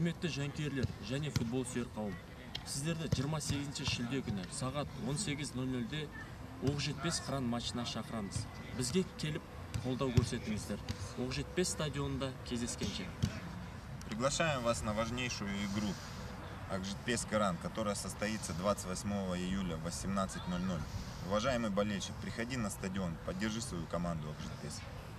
Құрметті жанкүйерлер және футбол сүйер қауым. Сіздерді 28 шілде күні сағат 18:00-де Оқжетпес Қыран матчына шақырамыз. Бізге келіп қолдау көрсетіңіздер. Оқжетпес стадионында кездескенше. Приглашаем вас на важнейшую игру Оқжетпес Қыран, которая состоится 28 июля в 18:00. Уважаемый болельщик, приходи на стадион, поддержи свою команду Оқжетпес.